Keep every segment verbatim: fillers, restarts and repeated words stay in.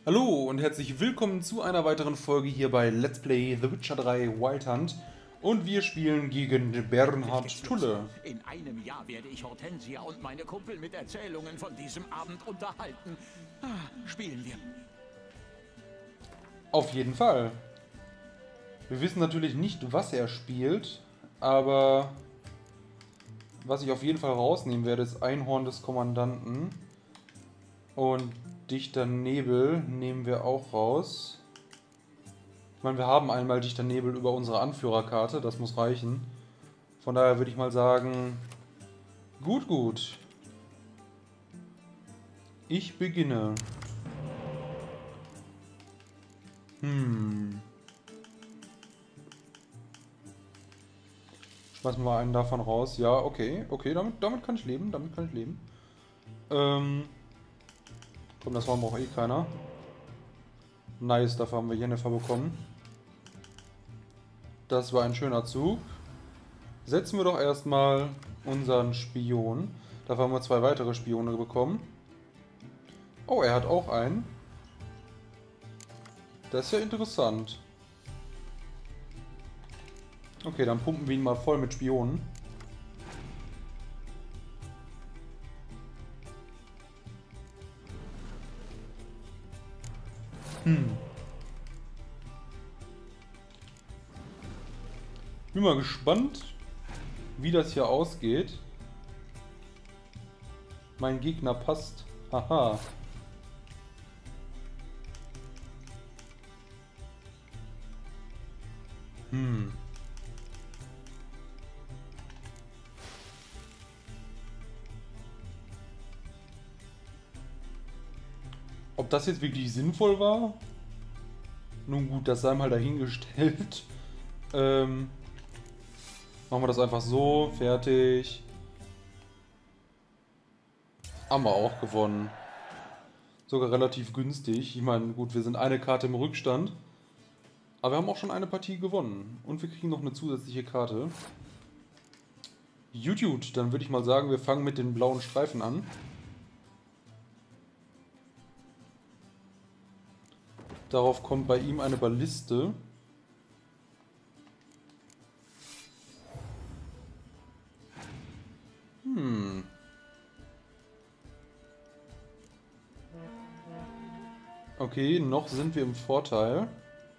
Hallo und herzlich willkommen zu einer weiteren Folge hier bei Let's Play The Witcher drei Wild Hunt. Und wir spielen gegen Bernhard Tulle. In einem Jahr werde ich Hortensia und meine Kumpel mit Erzählungen von diesem Abend unterhalten. Ah, spielen wir. Auf jeden Fall. Wir wissen natürlich nicht, was er spielt, aber was ich auf jeden Fall rausnehmen werde, ist Einhorn des Kommandanten. Und Dichter Nebel nehmen wir auch raus. Ich meine, wir haben einmal Dichter Nebel über unsere Anführerkarte, das muss reichen. Von daher würde ich mal sagen, gut, gut. Ich beginne. Hm. Schmeißen wir einen davon raus. Ja, okay, okay, damit, damit kann ich leben, damit kann ich leben. Ähm... Komm, das Horn braucht eh keiner. Nice, dafür haben wir Jennifer bekommen. Das war ein schöner Zug. Setzen wir doch erstmal unseren Spion. Dafür haben wir zwei weitere Spione bekommen. Oh, er hat auch einen. Das ist ja interessant. Okay, dann pumpen wir ihn mal voll mit Spionen. Hm. Bin mal gespannt, wie das hier ausgeht. Mein Gegner passt. Haha. Hm. Ob das jetzt wirklich sinnvoll war? Nun gut, das sei mal dahingestellt. Ähm, machen wir das einfach so. Fertig. Haben wir auch gewonnen. Sogar relativ günstig. Ich meine, gut, wir sind eine Karte im Rückstand. Aber wir haben auch schon eine Partie gewonnen. Und wir kriegen noch eine zusätzliche Karte. Gut, gut. Dann würde ich mal sagen, wir fangen mit den blauen Streifen an. Darauf kommt bei ihm eine Balliste. Hm. Okay, noch sind wir im Vorteil.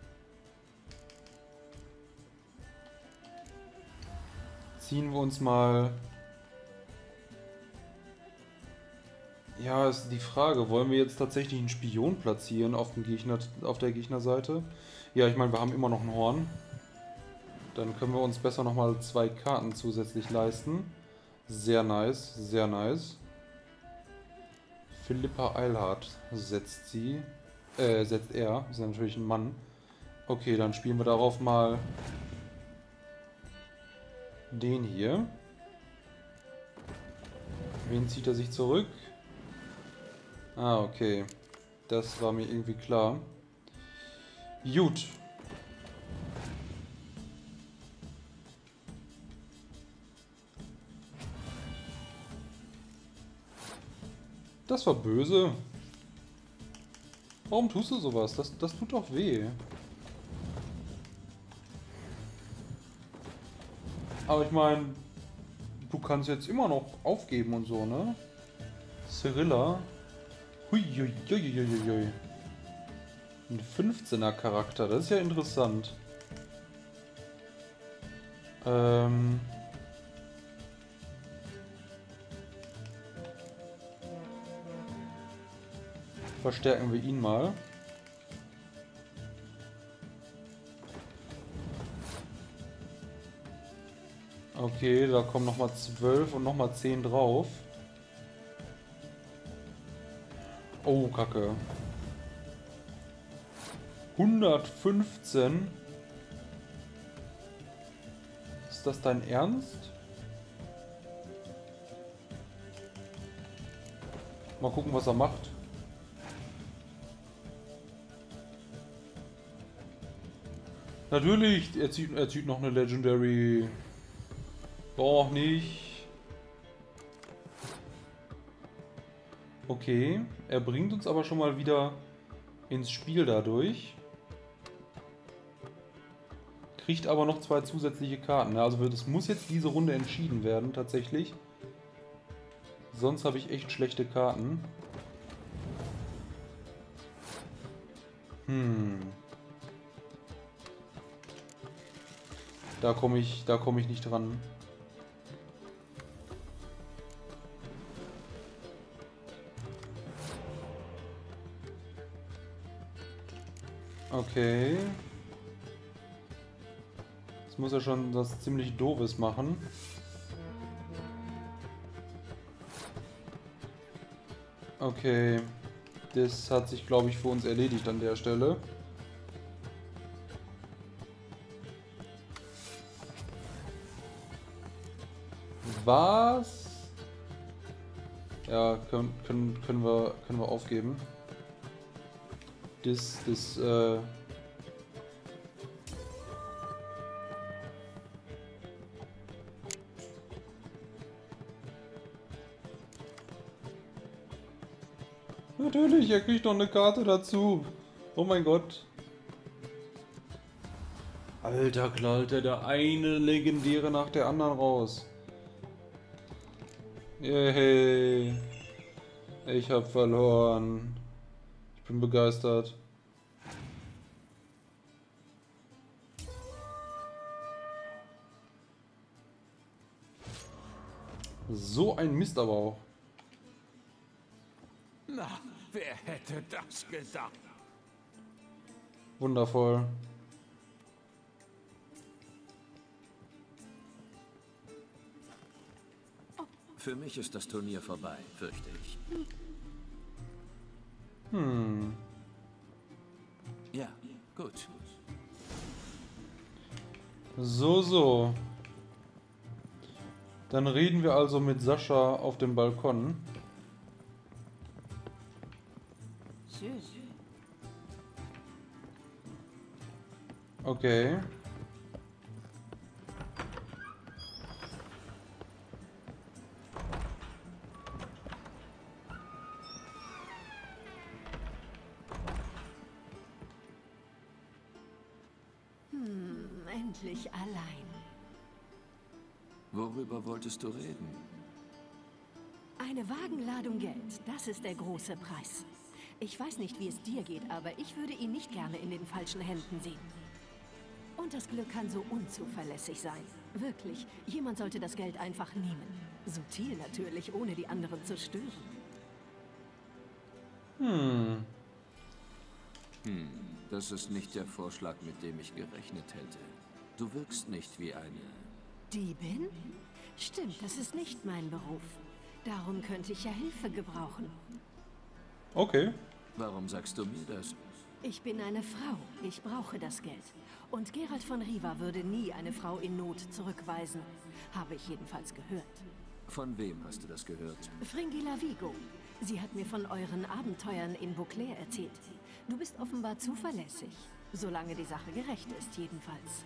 Ziehen wir uns mal... Ja, ist die Frage, wollen wir jetzt tatsächlich einen Spion platzieren auf, dem Gegner, auf der Gegnerseite? Ja, ich meine, wir haben immer noch ein Horn. Dann können wir uns besser nochmal zwei Karten zusätzlich leisten. Sehr nice, sehr nice. Philippa Eilhart setzt sie. Äh, setzt er. Ist natürlich ein Mann. Okay, dann spielen wir darauf mal den hier. Wen zieht er sich zurück? Ah, okay. Das war mir irgendwie klar. Gut. Das war böse. Warum tust du sowas? Das, das tut doch weh. Aber ich meine, du kannst jetzt immer noch aufgeben und so, ne? Cyrilla. Huiuiuiuiui. Ein fünfzehner Charakter, das ist ja interessant. Ähm... Verstärken wir ihn mal. Okay, da kommen nochmal zwölf und nochmal zehn drauf. Oh, Kacke. hundertfünfzehn. Ist das dein Ernst? Mal gucken, was er macht. Natürlich, er zieht, er zieht noch eine Legendary. Doch nicht. Okay, er bringt uns aber schon mal wieder ins Spiel dadurch. Kriegt aber noch zwei zusätzliche Karten. Also das muss jetzt diese Runde entschieden werden, tatsächlich. Sonst habe ich echt schlechte Karten. Hm. Da komme ich, da komme ich nicht dran. Okay. Jetzt muss er schon was ziemlich Doofes machen. Okay. Das hat sich, glaube ich, für uns erledigt an der Stelle. Was? Ja, können, können, können, wir, können wir aufgeben. Das, das, äh... Natürlich, er kriegt noch eine Karte dazu. Oh mein Gott. Alter, knallt er der eine Legendäre nach der anderen raus. Yay. Ich hab verloren. Ich bin begeistert. So ein Mist aber auch. Na, wer hätte das gedacht? Wundervoll. Für mich ist das Turnier vorbei, fürchte ich. Hm. Ja, gut. So, so. Dann reden wir also mit Sascha auf dem Balkon. Okay. Hm, endlich allein. Worüber wolltest du reden? Eine Wagenladung Geld, das ist der große Preis. Ich weiß nicht, wie es dir geht, aber ich würde ihn nicht gerne in den falschen Händen sehen. Und das Glück kann so unzuverlässig sein. Wirklich, jemand sollte das Geld einfach nehmen. Subtil natürlich, ohne die anderen zu stören. Hm. Hm, das ist nicht der Vorschlag, mit dem ich gerechnet hätte. Du wirkst nicht wie eine... Diebin? Stimmt, das ist nicht mein Beruf. Darum könnte ich ja Hilfe gebrauchen. Okay. Warum sagst du mir das? Ich bin eine Frau. Ich brauche das Geld. Und Geralt von Riva würde nie eine Frau in Not zurückweisen. Habe ich jedenfalls gehört. Von wem hast du das gehört? Fringilla Vigo. Sie hat mir von euren Abenteuern in Beauclair erzählt. Du bist offenbar zuverlässig. Solange die Sache gerecht ist, jedenfalls.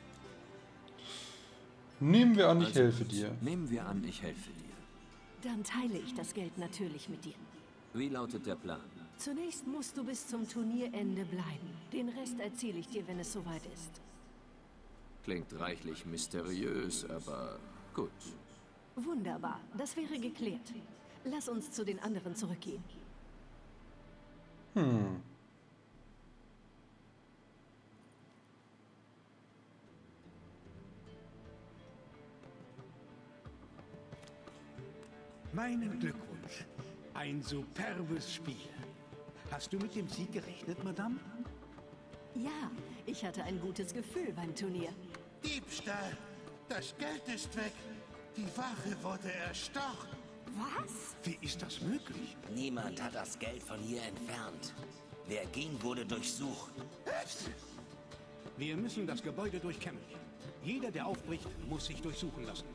Nehmen wir an, ich Also, helfe dir. Nehmen wir an, ich helfe dir. Dann teile ich das Geld natürlich mit dir. Wie lautet der Plan? Zunächst musst du bis zum Turnierende bleiben. Den Rest erzähle ich dir, wenn es soweit ist. Klingt reichlich mysteriös, aber gut. Wunderbar, das wäre geklärt. Lass uns zu den anderen zurückgehen. Hm. Meinen Glückwunsch. Ein superbes Spiel. Hast du mit dem Sieg gerechnet, Madame? Ja, ich hatte ein gutes Gefühl beim Turnier. Diebstahl! Das Geld ist weg! Die Wache wurde erstochen! Was? Wie ist das möglich? Niemand hat das Geld von hier entfernt. Wer ging, wurde durchsucht. Wir müssen das Gebäude durchkämmen. Jeder, der aufbricht, muss sich durchsuchen lassen.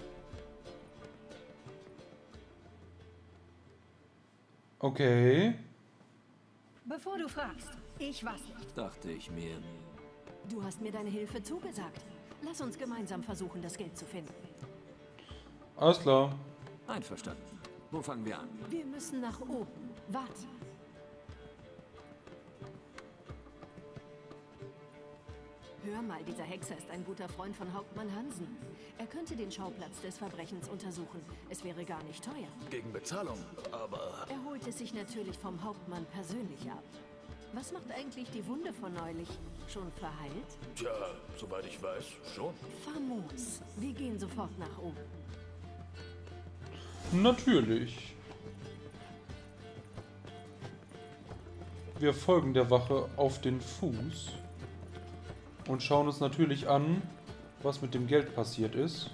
Okay. Bevor du fragst, ich weiß nicht. Dachte ich mir. Du hast mir deine Hilfe zugesagt. Lass uns gemeinsam versuchen, das Geld zu finden. Alles klar. Einverstanden. Wo fangen wir an? Wir müssen nach oben. Warte. Hör mal, dieser Hexer ist ein guter Freund von Hauptmann Hansen. Er könnte den Schauplatz des Verbrechens untersuchen. Es wäre gar nicht teuer. Gegen Bezahlung, aber... Er holt es sich natürlich vom Hauptmann persönlich ab. Was macht eigentlich die Wunde von neulich? Schon verheilt? Tja, soweit ich weiß, schon. Famos. Wir gehen sofort nach oben. Natürlich. Wir folgen der Wache auf den Fuß und schauen uns natürlich an, was mit dem Geld passiert ist.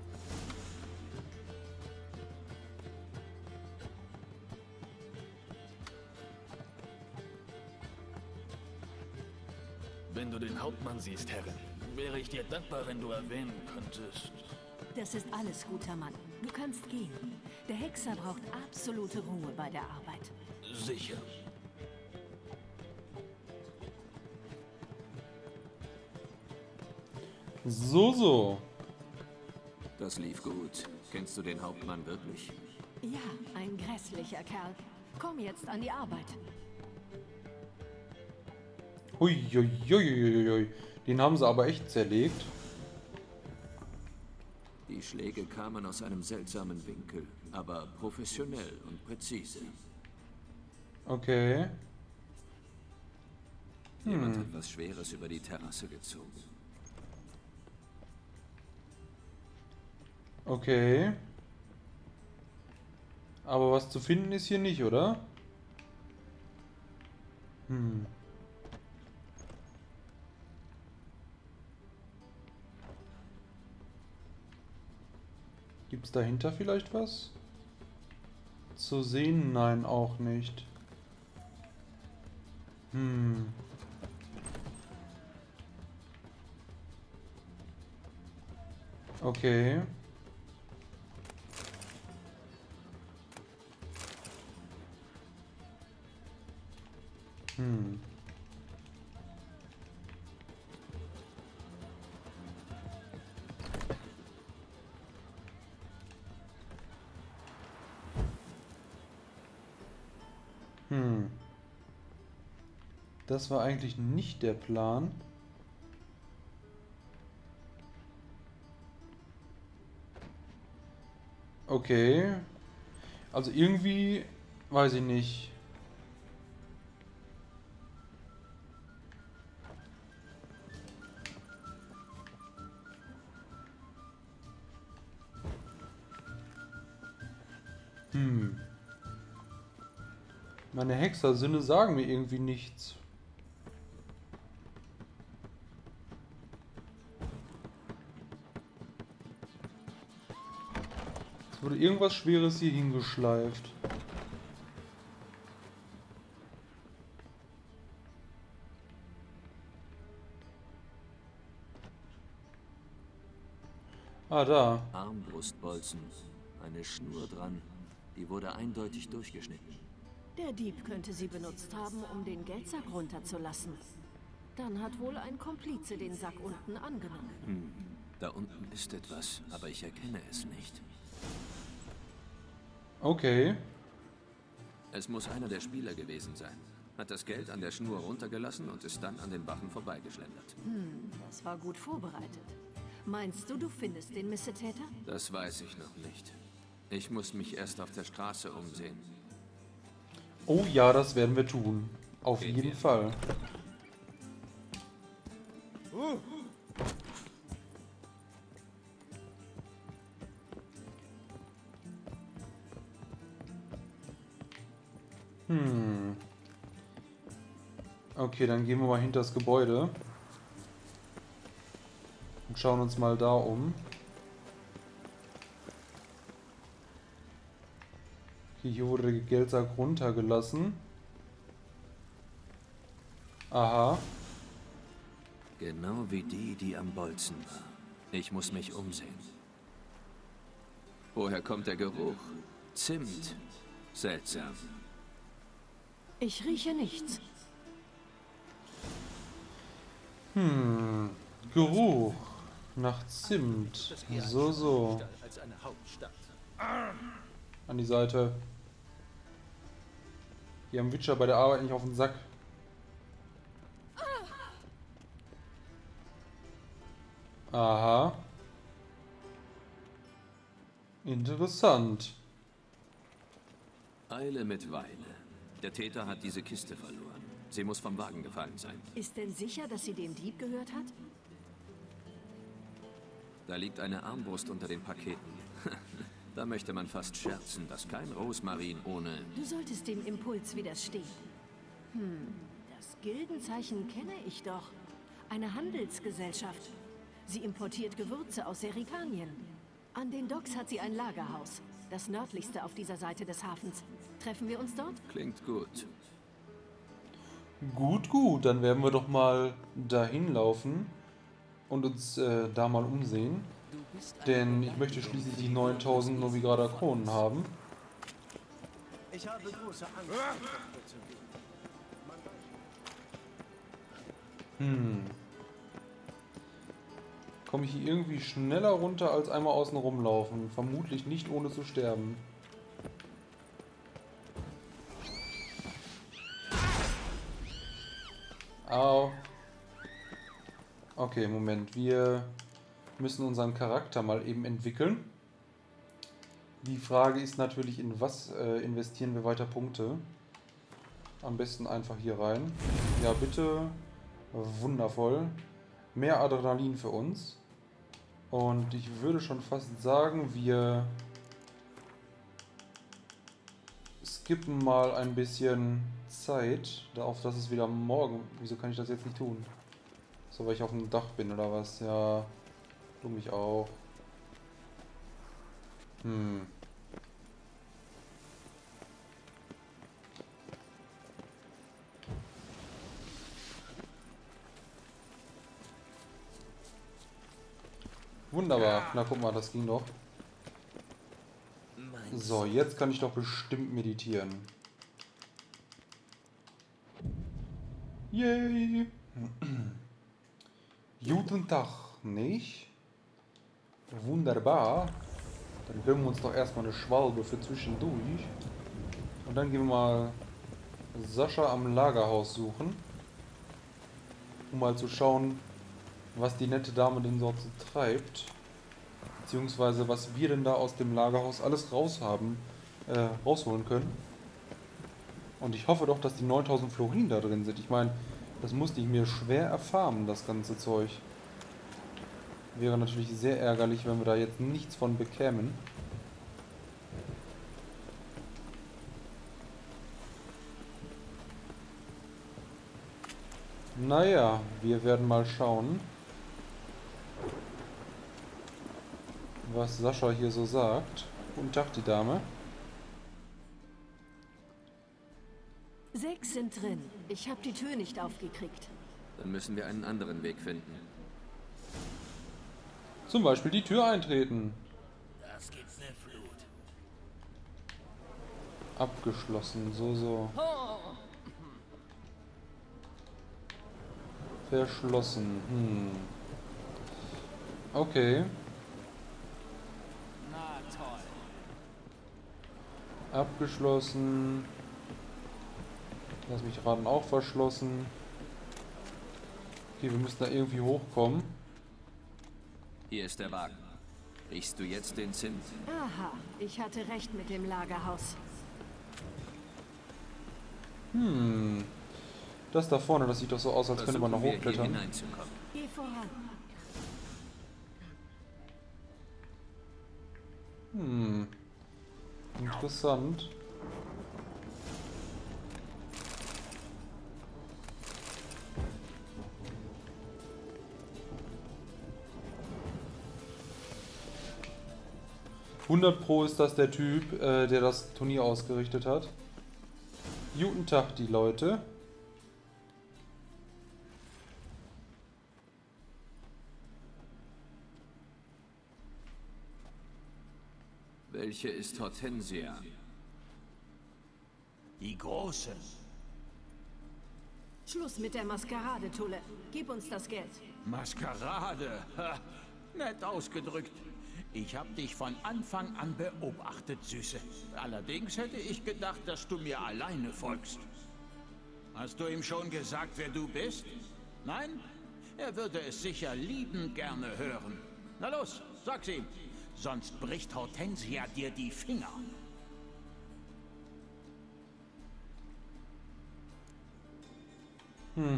Wenn du den Hauptmann siehst, Herrin, wäre ich dir dankbar, wenn du erwähnen könntest. Das ist alles, guter Mann. Du kannst gehen. Der Hexer braucht absolute Ruhe bei der Arbeit. Sicher. So, so. Das lief gut. Kennst du den Hauptmann wirklich? Ja, ein grässlicher Kerl. Komm jetzt an die Arbeit. Uiuiuiuiui. Den haben sie aber echt zerlegt. Die Schläge kamen aus einem seltsamen Winkel, aber professionell und präzise. Okay. Jemand Hm. hat was Schweres über die Terrasse gezogen. Okay. Aber was zu finden ist hier nicht, oder? Hm. Gibt's dahinter vielleicht was? Zu sehen? Nein, auch nicht. Hm. Okay. Hm. Hm. Das war eigentlich nicht der Plan. Okay. Also irgendwie, weiß ich nicht. Hm. Meine Hexersinne sagen mir irgendwie nichts. Es wurde irgendwas Schweres hier hingeschleift. Ah, da. Armbrustbolzen. Eine Schnur dran. Die wurde eindeutig durchgeschnitten. Der Dieb könnte sie benutzt haben, um den Geldsack runterzulassen. Dann hat wohl ein Komplize den Sack unten angenommen. Hm. Da unten ist etwas, aber ich erkenne es nicht. Okay. Es muss einer der Spieler gewesen sein. Hat das Geld an der Schnur runtergelassen und ist dann an den Wachen vorbeigeschlendert. Hm, das war gut vorbereitet. Meinst du, du findest den Missetäter? Das weiß ich noch nicht. Ich muss mich erst auf der Straße umsehen. Oh ja, das werden wir tun. Auf Gehen jeden wir. Fall. Hm. Okay, dann gehen wir mal hinter das Gebäude. Und schauen uns mal da um. Okay, hier wurde der Geldsack runtergelassen. Aha. Genau wie die, die am Bolzen war. Ich muss mich umsehen. Woher kommt der Geruch? Zimt. Seltsam. Ich rieche nichts. Hm. Geruch. Nach Zimt. So, so. Als eine Hauptstadt. An die Seite. Hier am Witcher bei der Arbeit nicht auf den Sack. Aha. Interessant. Eile mit Weile. Der Täter hat diese Kiste verloren. Sie muss vom Wagen gefallen sein. Ist denn sicher, dass sie dem Dieb gehört hat? Da liegt eine Armbrust unter den Paketen. Da möchte man fast scherzen, dass kein Rosmarin ohne... Du solltest dem Impuls widerstehen. Hm, das Gildenzeichen kenne ich doch. Eine Handelsgesellschaft. Sie importiert Gewürze aus Serikanien. An den Docks hat sie ein Lagerhaus. Das nördlichste auf dieser Seite des Hafens. Treffen wir uns dort? Klingt gut. Gut, gut. Dann werden wir doch mal dahin laufen und uns äh, da mal umsehen. Denn ich möchte schließlich die neuntausend Novigrada Kronen haben. Ich habe große Angst. Hm. Komme ich hier irgendwie schneller runter als einmal außen rumlaufen? Vermutlich nicht, ohne zu sterben. Au. Okay, Moment. Wir müssen unseren Charakter mal eben entwickeln. Die Frage ist natürlich, in was äh, investieren wir weiter Punkte? Am besten einfach hier rein. Ja, bitte. Wundervoll. Mehr Adrenalin für uns. Und ich würde schon fast sagen, wir skippen mal ein bisschen Zeit, darauf, dass es wieder morgen... Wieso kann ich das jetzt nicht tun? So, weil ich auf dem Dach bin oder was? Ja, du mich auch. Hm. Wunderbar. Na, guck mal, das ging doch. So, jetzt kann ich doch bestimmt meditieren. Yay! Guten Tag, nicht? Wunderbar. Dann gönnen wir uns doch erstmal eine Schwalbe für zwischendurch. Und dann gehen wir mal Sascha am Lagerhaus suchen. Um mal zu schauen, was die nette Dame denn so treibt. Beziehungsweise was wir denn da aus dem Lagerhaus alles raus haben, äh, rausholen können. Und ich hoffe doch, dass die neuntausend Florin da drin sind. Ich meine, das musste ich mir schwer erfarmen, das ganze Zeug. Wäre natürlich sehr ärgerlich, wenn wir da jetzt nichts von bekämen. Naja, wir werden mal schauen, was Sascha hier so sagt. Guten Tag, die Dame. Sechs sind drin. Ich habe die Tür nicht aufgekriegt. Dann müssen wir einen anderen Weg finden. Zum Beispiel die Tür eintreten. Das gibt's eine Flut. Abgeschlossen, so, so. Verschlossen, hm. Okay. Na toll. Abgeschlossen. Lass mich raten, auch verschlossen. Okay, wir müssen da irgendwie hochkommen. Hier ist der Wagen. Riechst du jetzt den Zimt? Aha, ich hatte recht mit dem Lagerhaus. Hm. Das da vorne, das sieht doch so aus, als könnte man noch Versuchen wir, hier hochklettern. hineinzukommen. Geh voran. Hm. Interessant. hundert Pro ist das der Typ, äh, der das Turnier ausgerichtet hat. Guten Tag, die Leute. Welche ist Hortensia? Die Große. Schluss mit der Maskerade, Tulle. Gib uns das Geld. Maskerade. Ha, nett ausgedrückt. Ich habe dich von Anfang an beobachtet, Süße. Allerdings hätte ich gedacht, dass du mir alleine folgst. Hast du ihm schon gesagt, wer du bist? Nein? Er würde es sicher liebend gerne hören. Na los, sag's ihm. Sonst bricht Hortensia dir die Finger. Hm.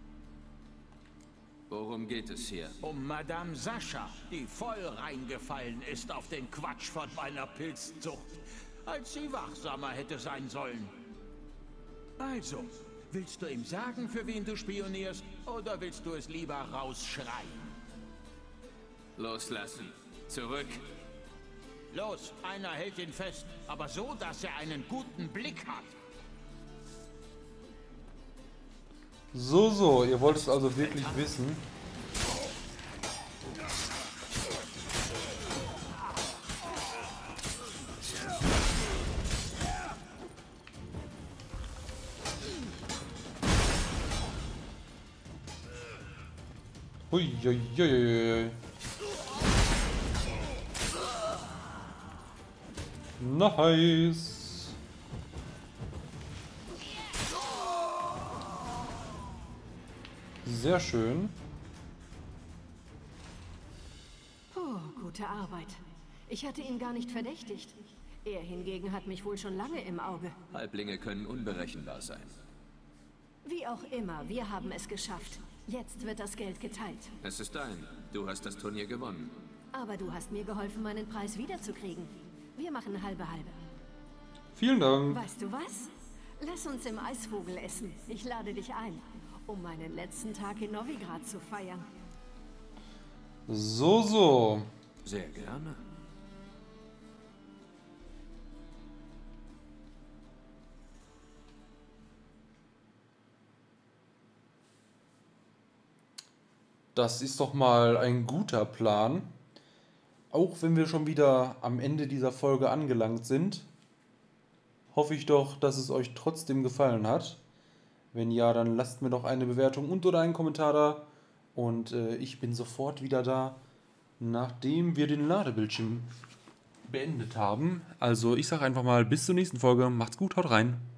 Worum geht es hier? Um Madame Sascha, die voll reingefallen ist auf den Quatsch von meiner Pilzzucht, als sie wachsamer hätte sein sollen. Also, willst du ihm sagen, für wen du spionierst, oder willst du es lieber rausschreien? Loslassen. Zurück. Los, einer hält ihn fest, aber so, dass er einen guten Blick hat. So, so, ihr wollt es also wirklich wissen. Hui, hui, hui, hui. Nice. Sehr schön. Puh, gute Arbeit. Ich hatte ihn gar nicht verdächtigt. Er hingegen hat mich wohl schon lange im Auge. Halblinge können unberechenbar sein. Wie auch immer, wir haben es geschafft. Jetzt wird das Geld geteilt. Es ist dein. Du hast das Turnier gewonnen. Aber du hast mir geholfen, meinen Preis wiederzukriegen. Wir machen halbe halbe. Vielen Dank. Weißt du was? Lass uns im Eisvogel essen. Ich lade dich ein, um meinen letzten Tag in Novigrad zu feiern. So, so. Sehr gerne. Das ist doch mal ein guter Plan. Auch wenn wir schon wieder am Ende dieser Folge angelangt sind, hoffe ich doch, dass es euch trotzdem gefallen hat. Wenn ja, dann lasst mir doch eine Bewertung und oder einen Kommentar da. Und äh, ich bin sofort wieder da, nachdem wir den Ladebildschirm beendet haben. Also ich sage einfach mal bis zur nächsten Folge. Macht's gut, haut rein.